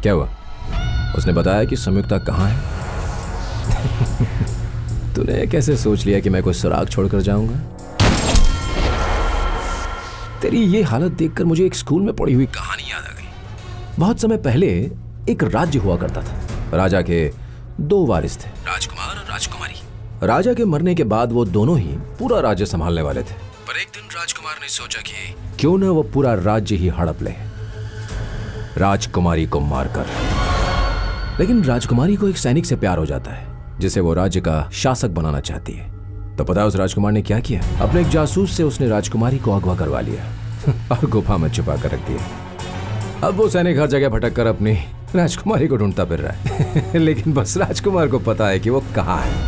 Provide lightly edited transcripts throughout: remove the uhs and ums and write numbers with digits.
क्या हुआ? उसने बताया कि संयुक्ता कहाँ है? तूने कैसे सोच लिया कि मैं कोई सुराग छोड़कर जाऊंगा? तेरी ये हालत देखकर मुझे एक स्कूल में पढ़ी हुई कहानी याद आ गई। बहुत समय पहले एक राज्य हुआ करता था। राजा के 2 वारिस थे, राजकुमार और राजकुमारी। राजा के मरने के बाद वो दोनों ही पूरा राज्य संभालने वाले थे। पर एक दिन राजकुमार ने सोचा कि क्यों न वो पूरा राज्य ही हड़प ले, राजकुमारी को मारकर। लेकिन राजकुमारी को एक सैनिक से प्यार हो जाता है जिसे वो राज्य का शासक बनाना चाहती है। तो पता है उस राजकुमार ने क्या किया? अपने एक जासूस से उसने राजकुमारी को अगवा करवा लिया और गुफा में छुपा कर रख दिया। अब वो सैनिक हर जगह भटक कर अपनी राजकुमारी को ढूंढता फिर रहा है। लेकिन बस राजकुमार को पता है कि वो कहाँ है।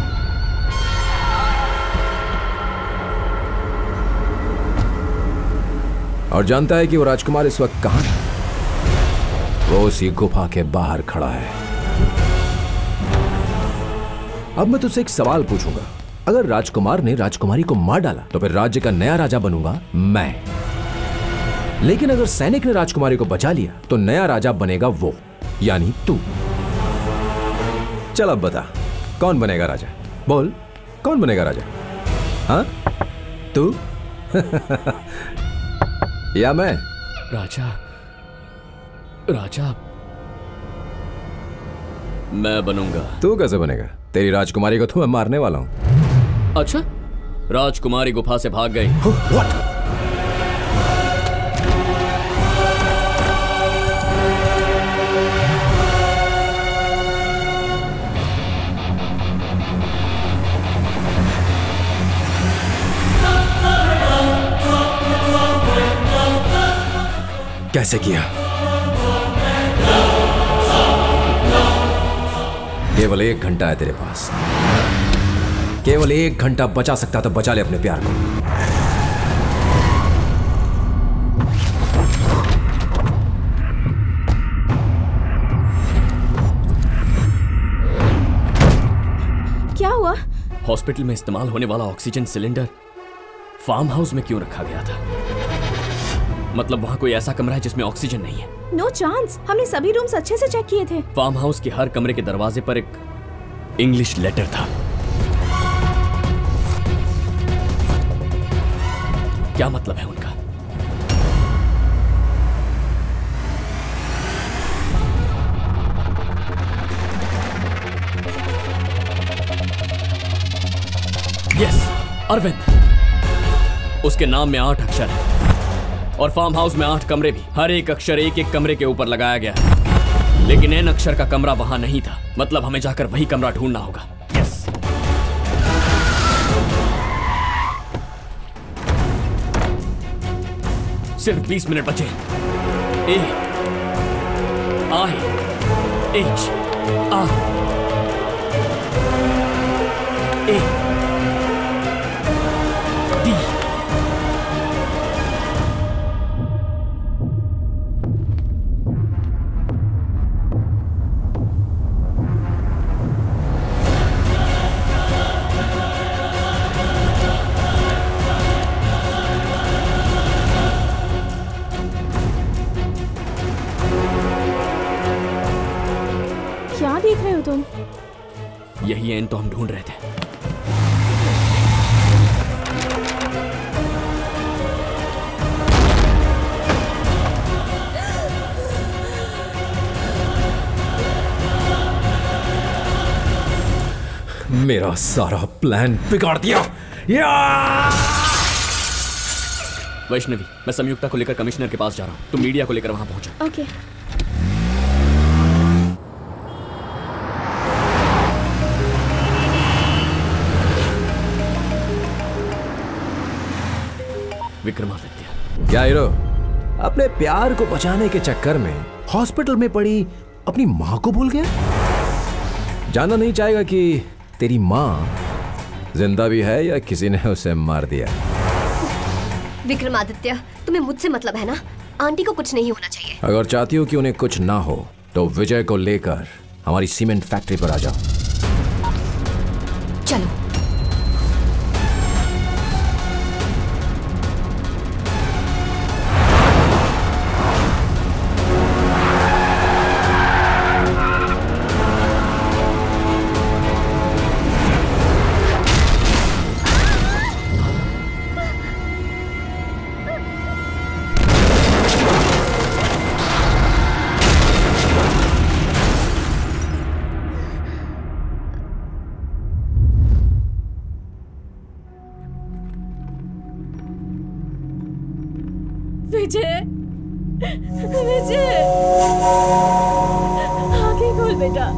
और जानता है कि वो राजकुमार इस वक्त कहाँ है। वो उसी गुफा के बाहर खड़ा है। अब मैं तुझसे एक सवाल पूछूंगा। अगर राजकुमार ने राजकुमारी को मार डाला तो फिर राज्य का नया राजा बनूंगा मैं। लेकिन अगर सैनिक ने राजकुमारी को बचा लिया तो नया राजा बनेगा वो, यानी तू। चल अब बता, कौन बनेगा राजा? बोल, कौन बनेगा राजा? हाँ, तू या मैं? राजा मैं बनूंगा। तू कैसे बनेगा? तेरी राजकुमारी को तो मैं मारने वाला हूं। अच्छा, राजकुमारी गुफा से भाग गई। What? कैसे किया? केवल 1 घंटा है तेरे पास। केवल 1 घंटा बचा सकता तो बचा ले अपने प्यार को। क्या हुआ? हॉस्पिटल में इस्तेमाल होने वाला ऑक्सीजन सिलेंडर फार्म हाउस में क्यों रखा गया था? मतलब वहां कोई ऐसा कमरा है जिसमें ऑक्सीजन नहीं है? No chance. हमने सभी रूम्स अच्छे से चेक किए थे। फार्म हाउस के हर कमरे के दरवाजे पर एक इंग्लिश लेटर था। क्या मतलब है उनका? यस, अरविंद। उसके नाम में 8 अक्षर है और फार्म हाउस में 8 कमरे भी। हर एक अक्षर एक एक कमरे के ऊपर लगाया गया है। लेकिन एन अक्षर का कमरा वहां नहीं था। मतलब हमें जाकर वही कमरा ढूंढना होगा। यस। सिर्फ 20 मिनट बचे। A I H R A D. क्या देख रहे हो तुम? यही एन तो हम ढूंढ रहे थे। मेरा सारा प्लान बिगाड़ दिया। वैष्णवी, मैं संयुक्ता को लेकर कमिश्नर के पास जा रहा हूं। तुम मीडिया को लेकर वहां पहुंचो। ओके। विक्रमादित्य। क्या हीरो, अपने प्यार को बचाने के चक्कर में हॉस्पिटल में पड़ी अपनी मां को भूल गया? जानना नहीं चाहेगा कि तेरी मां जिंदा भी है या किसी ने उसे मार दिया? विक्रमादित्य, तुम्हें मुझसे मतलब है ना? आंटी को कुछ नहीं होना चाहिए। अगर चाहती हो कि उन्हें कुछ ना हो तो विजय को लेकर हमारी सीमेंट फैक्ट्री पर आ जाओ। चलो। विजय, विजय, आंखें खोल बेटा।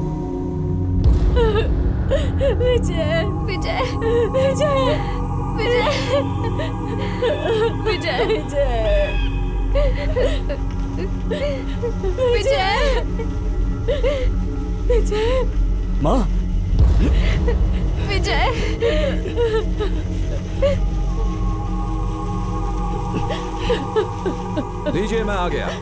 विजय, विजय, विजय, विजय, विजय, विजय, विजय, विजय, माँ, विजय, दीजिए, मैं आ गया।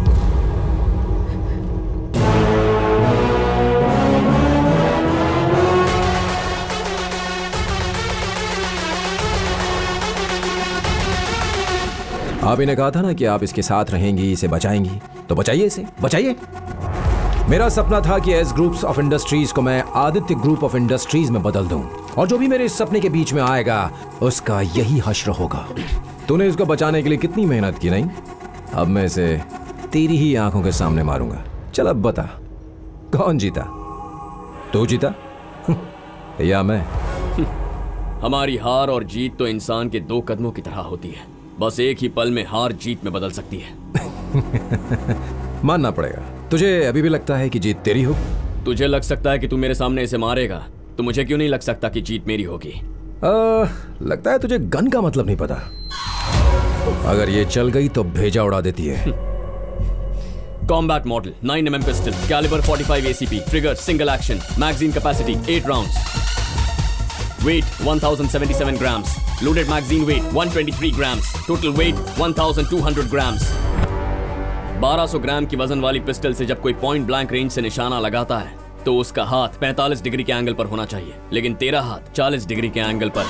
आप इन्हें कहा था ना कि आप इसके साथ रहेंगी, इसे बचाएंगी, तो बचाइए, इसे बचाइए। मेरा सपना था कि एस ग्रुप्स ऑफ इंडस्ट्रीज को मैं आदित्य ग्रुप ऑफ इंडस्ट्रीज में बदल दूं, और जो भी मेरे इस सपने के बीच में आएगा उसका यही हश्र होगा। तूने इसको बचाने के लिए कितनी मेहनत की, नहीं? अब मैं इसे तेरी ही आंखों के सामने मारूंगा। चल अब बता, कौन जीता? तू जीता या मैं? हमारी हार और जीत तो इंसान के 2 कदमों की तरह होती है। बस एक ही पल में हार जीत में बदल सकती है। मानना पड़ेगा। तुझे अभी भी लगता है कि जीत तेरी हो? तुझे लग सकता है कि तू मेरे सामने इसे मारेगा, तो मुझे क्यों नहीं लग सकता कि जीत मेरी होगी? लगता है तुझे गन का मतलब नहीं पता। अगर ये चल गई तो भेजा उड़ा देती है। Combat model, 9mm pistol, calibre 45 ACP, trigger single action, magazine capacity 8 rounds, weight 1077 grams, loaded magazine weight 123 grams, total weight 1200 grams. 1200 gram की वजन वाली पिस्टल से जब कोई पॉइंट ब्लैंक रेंज से निशाना लगाता है तो उसका हाथ 45 डिग्री के एंगल पर होना चाहिए, लेकिन तेरा हाथ 40 डिग्री के एंगल पर।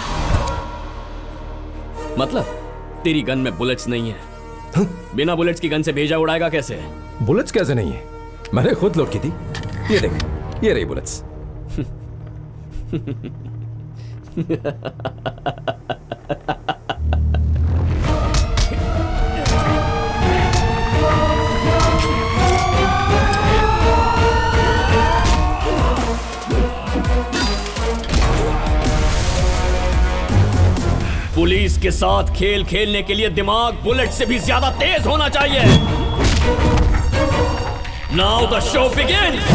मतलब तेरी गन में बुलेट्स नहीं है। बिना बुलेट्स की गन से भेजा उड़ाएगा कैसे? बुलेट्स कैसे नहीं है? मैंने खुद लोड की थी। ये देख, ये रही बुलेट्स। पुलिस के साथ खेल खेलने के लिए दिमाग बुलेट से भी ज्यादा तेज होना चाहिए। Now the show begins.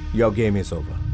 Your game is over.